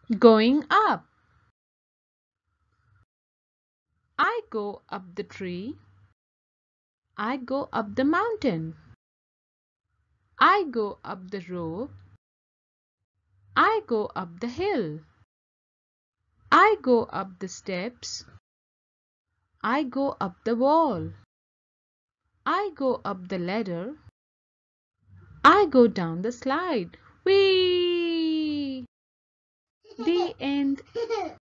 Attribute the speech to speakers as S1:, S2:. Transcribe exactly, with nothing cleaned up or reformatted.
S1: Going up. I go up the tree. I go up the mountain. I go up the rope. I go up the hill. I go up the steps. I go up the wall. I go up the ladder. I go down the slide. Whee! The end.